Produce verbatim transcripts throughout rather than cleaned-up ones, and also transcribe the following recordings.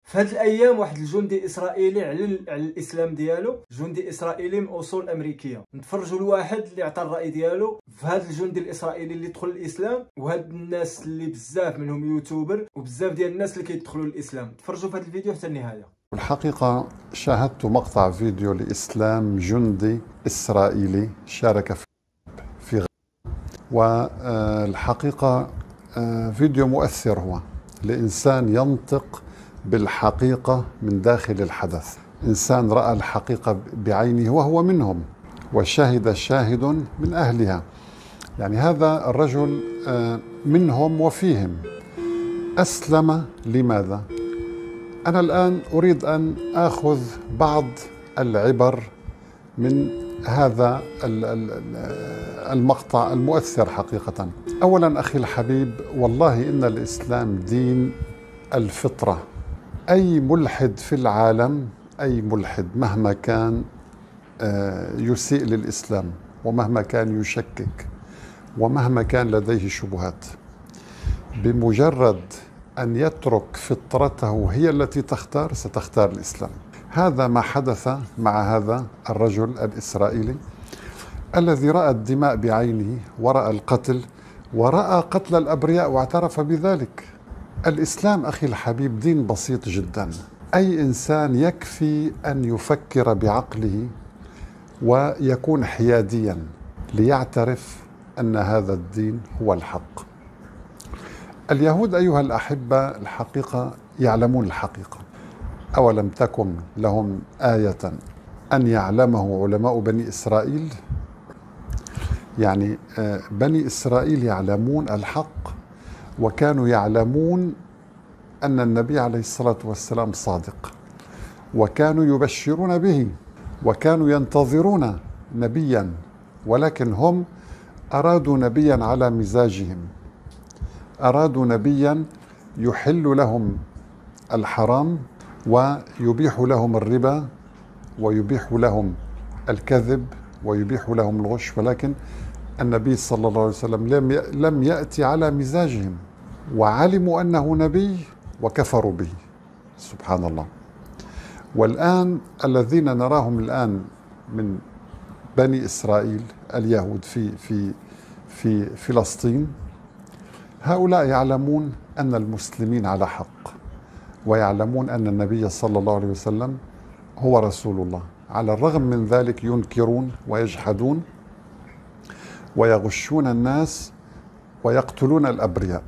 في هذه الايام واحد الجندي اسرائيلي على على الاسلام ديالو، جندي اسرائيلي من اصول امريكيه. نتفرجوا لواحد اللي عطى الراي ديالو في هذا الجندي الاسرائيلي اللي دخل الاسلام، وهاد الناس اللي بزاف منهم يوتيوبر وبزاف ديال الناس اللي كيدخلوا الاسلام. تفرجوا في هذا الفيديو حتى النهايه. الحقيقه شاهدت مقطع فيديو لاسلام جندي اسرائيلي شارك في في والحقيقه فيديو مؤثر، هو لإنسان ينطق بالحقيقة من داخل الحدث، إنسان رأى الحقيقة بعينه وهو منهم، وشهد شاهد من أهلها. يعني هذا الرجل منهم وفيهم، أسلم. لماذا؟ أنا الآن أريد أن آخذ بعض العبر من هذا المقطع المؤثر حقيقة. أولا أخي الحبيب، والله إن الإسلام دين الفطرة. أي ملحد في العالم، أي ملحد مهما كان يسيء للإسلام، ومهما كان يشكك، ومهما كان لديه شبهات، بمجرد أن يترك فطرته هي التي تختار، ستختار الإسلام. هذا ما حدث مع هذا الرجل الإسرائيلي الذي رأى الدماء بعينه، ورأى القتل، ورأى قتل الأبرياء، واعترف بذلك. الإسلام أخي الحبيب دين بسيط جدا. أي إنسان يكفي أن يفكر بعقله ويكون حياديا ليعترف أن هذا الدين هو الحق. اليهود أيها الأحبة الحقيقة يعلمون الحقيقة. أولم تكن لهم آية أن يعلمه علماء بني إسرائيل؟ يعني بني إسرائيل يعلمون الحق، وكانوا يعلمون أن النبي عليه الصلاة والسلام صادق، وكانوا يبشرون به، وكانوا ينتظرون نبيا، ولكن هم أرادوا نبيا على مزاجهم، أرادوا نبيا يحل لهم الحرام ويبيح لهم الربا ويبيح لهم الكذب ويبيح لهم الغش. ولكن النبي صلى الله عليه وسلم لم لم يأتي على مزاجهم، وعلموا أنه نبي وكفروا به. سبحان الله. والآن الذين نراهم الآن من بني إسرائيل اليهود في في في فلسطين، هؤلاء يعلمون أن المسلمين على حق، ويعلمون أن النبي صلى الله عليه وسلم هو رسول الله. على الرغم من ذلك ينكرون ويجحدون ويغشون الناس ويقتلون الأبرياء،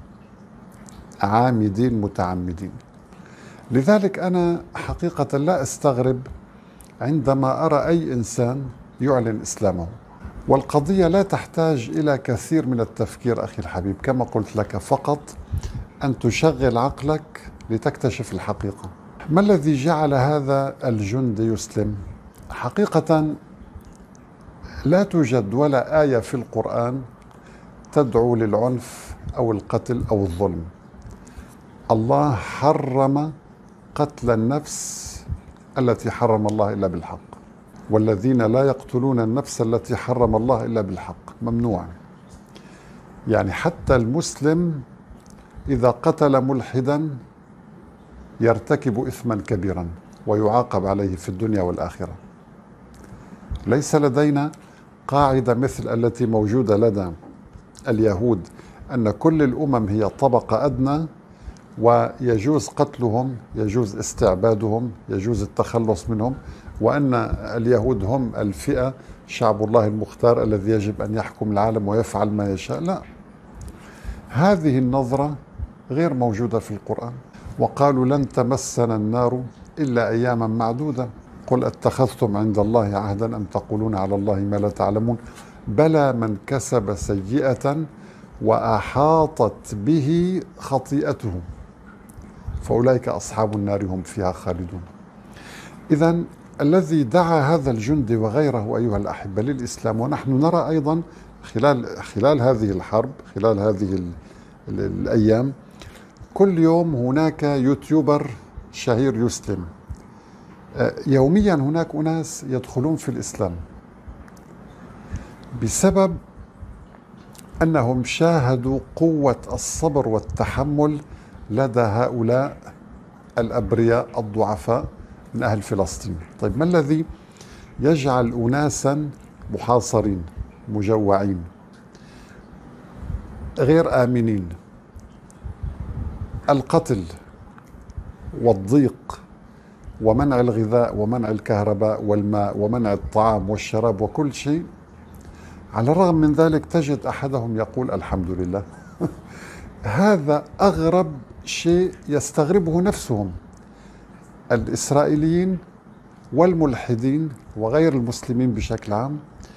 عامدين متعمدين. لذلك أنا حقيقة لا أستغرب عندما أرى أي إنسان يعلن إسلامه. والقضية لا تحتاج إلى كثير من التفكير أخي الحبيب، كما قلت لك، فقط أن تشغل عقلك لتكتشف الحقيقة. ما الذي جعل هذا الجندي يسلم؟ حقيقة لا توجد ولا آية في القرآن تدعو للعنف أو القتل أو الظلم. الله حرم قتل النفس التي حرم الله إلا بالحق، والذين لا يقتلون النفس التي حرم الله إلا بالحق ممنوع. يعني حتى المسلم إذا قتل ملحدا يرتكب إثما كبيرا ويعاقب عليه في الدنيا والآخرة. ليس لدينا قاعدة مثل التي موجودة لدى اليهود أن كل الأمم هي طبقة أدنى ويجوز قتلهم، يجوز استعبادهم، يجوز التخلص منهم، وأن اليهود هم الفئة شعب الله المختار الذي يجب أن يحكم العالم ويفعل ما يشاء. لا، هذه النظرة غير موجودة في القرآن. وقالوا لن تمسنا النار إلا أياما معدودة، قل اتخذتم عند الله عهدا أم تقولون على الله ما لا تعلمون، بلى من كسب سيئة وأحاطت به خطيئته فأولئك أصحاب النار هم فيها خالدون. إذن الذي دعا هذا الجندي وغيره أيها الأحبة للإسلام، ونحن نرى أيضا خلال خلال هذه الحرب، خلال هذه ال ال الأيام، كل يوم هناك يوتيوبر شهير يسلم. يوميا هناك أناس يدخلون في الإسلام بسبب أنهم شاهدوا قوة الصبر والتحمل لدى هؤلاء الأبرياء الضعفاء من أهل فلسطين. طيب ما الذي يجعل أناسا محاصرين مجوعين غير آمنين، القتل والضيق ومنع الغذاء ومنع الكهرباء والماء ومنع الطعام والشراب وكل شيء، على الرغم من ذلك تجد أحدهم يقول الحمد لله. هذا أغرب شيء يستغربه نفسهم الإسرائيليين والملحدين وغير المسلمين بشكل عام.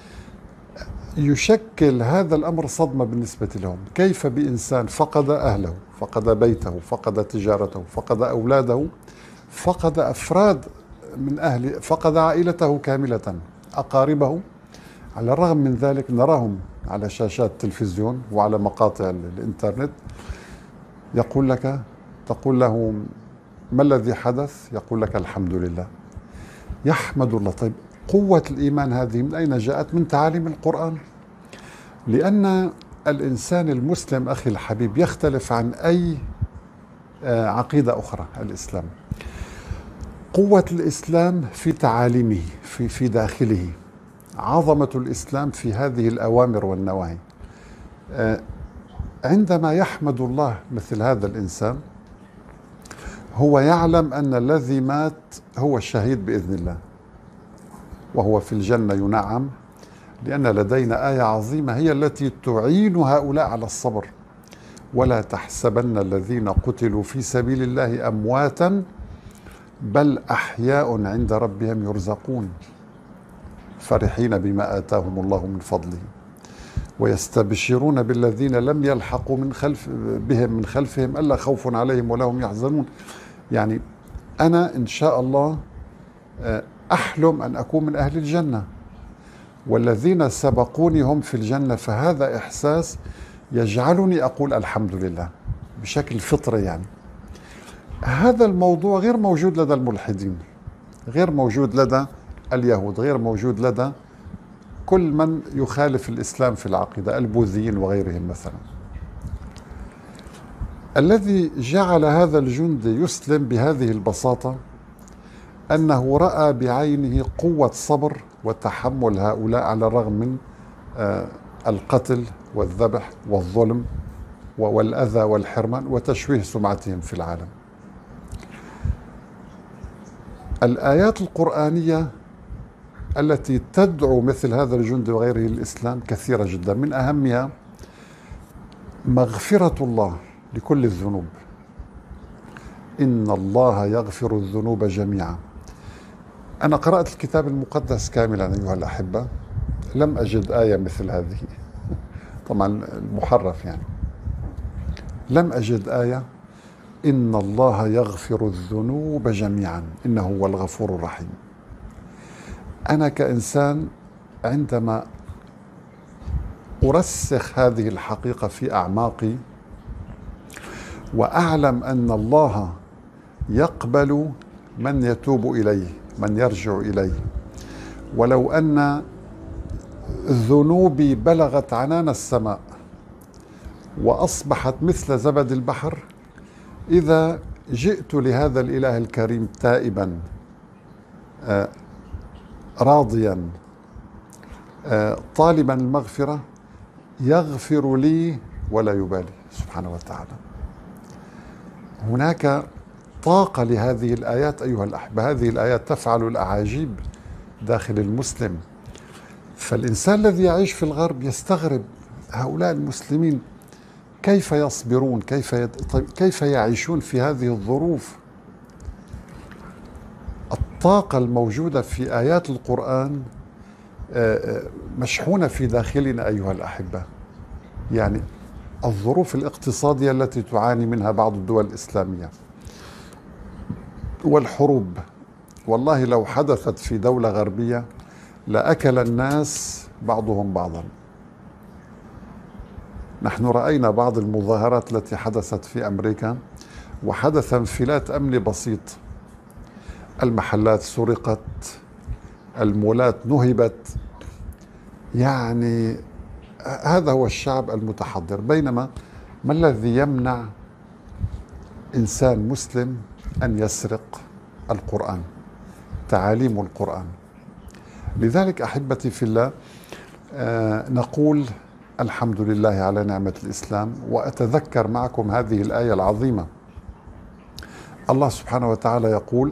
يشكل هذا الأمر صدمة بالنسبة لهم. كيف بإنسان فقد أهله، فقد بيته، فقد تجارته، فقد أولاده، فقد أفراد من أهله، فقد عائلته كاملة، أقاربه، على الرغم من ذلك نراهم على شاشات التلفزيون وعلى مقاطع الإنترنت يقول لك، تقول له ما الذي حدث؟ يقول لك الحمد لله، يحمد الله. طيب قوة الإيمان هذه من أين جاءت؟ من تعاليم القرآن. لأن الإنسان المسلم أخي الحبيب يختلف عن أي عقيدة أخرى. الإسلام قوة الإسلام في تعاليمه، في في داخله، عظمة الإسلام في هذه الأوامر والنواهي. عندما يحمد الله مثل هذا الإنسان هو يعلم أن الذي مات هو الشهيد بإذن الله، وهو في الجنة ينعم، لأن لدينا آية عظيمة هي التي تعين هؤلاء على الصبر. ولا تحسبن الذين قتلوا في سبيل الله أمواتا بل أحياء عند ربهم يرزقون فرحين بما آتاهم الله من فضله ويستبشرون بالذين لم يلحقوا من خلف بهم من خلفهم ألا خوف عليهم ولا هم يحزنون. يعني أنا إن شاء الله أحلم أن أكون من أهل الجنة، والذين سبقوني هم في الجنة، فهذا إحساس يجعلني أقول الحمد لله بشكل فطري. يعني هذا الموضوع غير موجود لدى الملحدين، غير موجود لدى اليهود، غير موجود لدى كل من يخالف الإسلام في العقيدة، البوذيين وغيرهم مثلا. الذي جعل هذا الجندي يسلم بهذه البساطة أنه رأى بعينه قوة صبر وتحمل هؤلاء على الرغم من القتل والذبح والظلم والأذى والحرمان وتشويه سمعتهم في العالم. الآيات القرآنية التي تدعو مثل هذا الجندي وغيره للإسلام كثيرة جدا، من أهمها مغفرة الله لكل الذنوب، إن الله يغفر الذنوب جميعا. أنا قرأت الكتاب المقدس كاملا أيها الأحبة، لم أجد آية مثل هذه، طبعا المحرف يعني، لم أجد آية إن الله يغفر الذنوب جميعا إنه هو الغفور الرحيم. أنا كإنسان عندما أرسخ هذه الحقيقة في أعماقي وأعلم أن الله يقبل من يتوب إليه، من يرجع إليه، ولو أن ذنوبي بلغت عنان السماء وأصبحت مثل زبد البحر، إذا جئت لهذا الإله الكريم تائبا راضيا طالبا المغفرة يغفر لي ولا يبالي سبحانه وتعالى. هناك طاقة لهذه الآيات أيها الأحبة، هذه الآيات تفعل الأعاجيب داخل المسلم. فالإنسان الذي يعيش في الغرب يستغرب هؤلاء المسلمين كيف يصبرون، كيف يد... طيب كيف يعيشون في هذه الظروف. الطاقة الموجودة في آيات القرآن مشحونة في داخلنا أيها الأحبة. يعني الظروف الاقتصادية التي تعاني منها بعض الدول الإسلامية والحروب، والله لو حدثت في دولة غربية لأكل الناس بعضهم بعضا. نحن رأينا بعض المظاهرات التي حدثت في أمريكا وحدث انفلات أمني بسيط، المحلات سرقت، المولات نهبت. يعني هذا هو الشعب المتحضر. بينما ما الذي يمنع إنسان مسلم أن يسرق القرآن، تعاليم القرآن. لذلك أحبتي في الله، آه نقول الحمد لله على نعمة الإسلام. وأتذكر معكم هذه الآية العظيمة. الله سبحانه وتعالى يقول: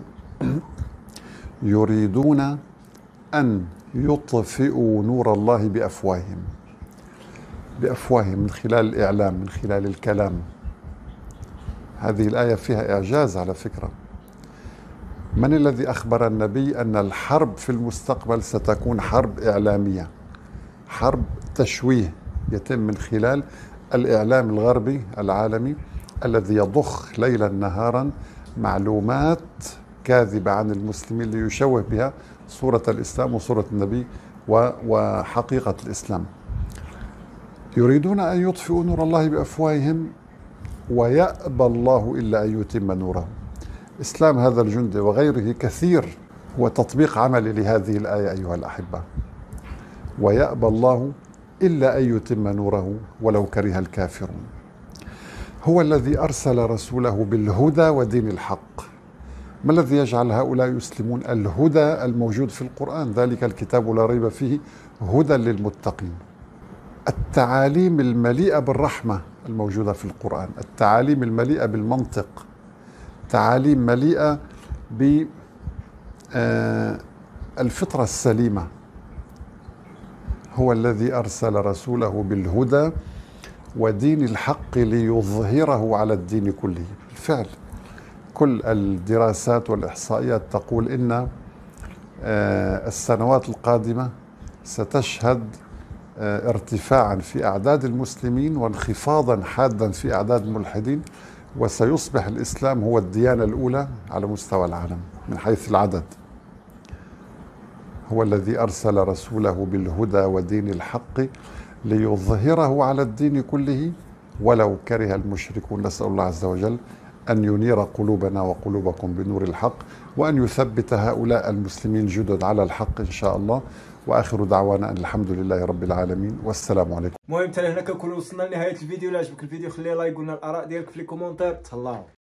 يريدون أن يطفئوا نور الله بأفواههم. بأفواههم من خلال الإعلام، من خلال الكلام. هذه الآية فيها إعجاز على فكرة. من الذي أخبر النبي أن الحرب في المستقبل ستكون حرب إعلامية، حرب تشويه يتم من خلال الإعلام الغربي العالمي الذي يضخ ليلا نهارا معلومات كاذبة عن المسلمين ليشوه بها صورة الإسلام وصورة النبي وحقيقة الإسلام. يريدون أن يطفئوا نور الله بأفواههم ويأبى الله إلا أن يتم نوره. إسلام هذا الجندي وغيره كثير هو تطبيق عملي لهذه الآية أيها الأحبة. ويأبى الله إلا أن يتم نوره ولو كره الكافرون. هو الذي أرسل رسوله بالهدى ودين الحق. ما الذي يجعل هؤلاء يسلمون؟ الهدى الموجود في القرآن، ذلك الكتاب لا ريب فيه هدى للمتقين. التعاليم المليئة بالرحمة الموجودة في القرآن، التعاليم المليئة بالمنطق، تعاليم مليئة بالفطرة السليمة. هو الذي أرسل رسوله بالهدى ودين الحق ليظهره على الدين كله. بالفعل كل الدراسات والإحصائيات تقول إن السنوات القادمة ستشهد ارتفاعا في أعداد المسلمين وانخفاضا حادا في أعداد الملحدين، وسيصبح الإسلام هو الديانة الأولى على مستوى العالم من حيث العدد. هو الذي أرسل رسوله بالهدى ودين الحق ليظهره على الدين كله ولو كره المشركون. نسأل الله عز وجل أن ينير قلوبنا وقلوبكم بنور الحق، وأن يثبت هؤلاء المسلمين جدد على الحق إن شاء الله. وآخر دعوانا أن الحمد لله رب العالمين والسلام عليكم. المهم حتى هنا كنكونوا وصلنا لنهاية الفيديو. إلا عجبك الفيديو خلي لايك، قلنا الآراء ديالك في لي كومونتير. تهلاو.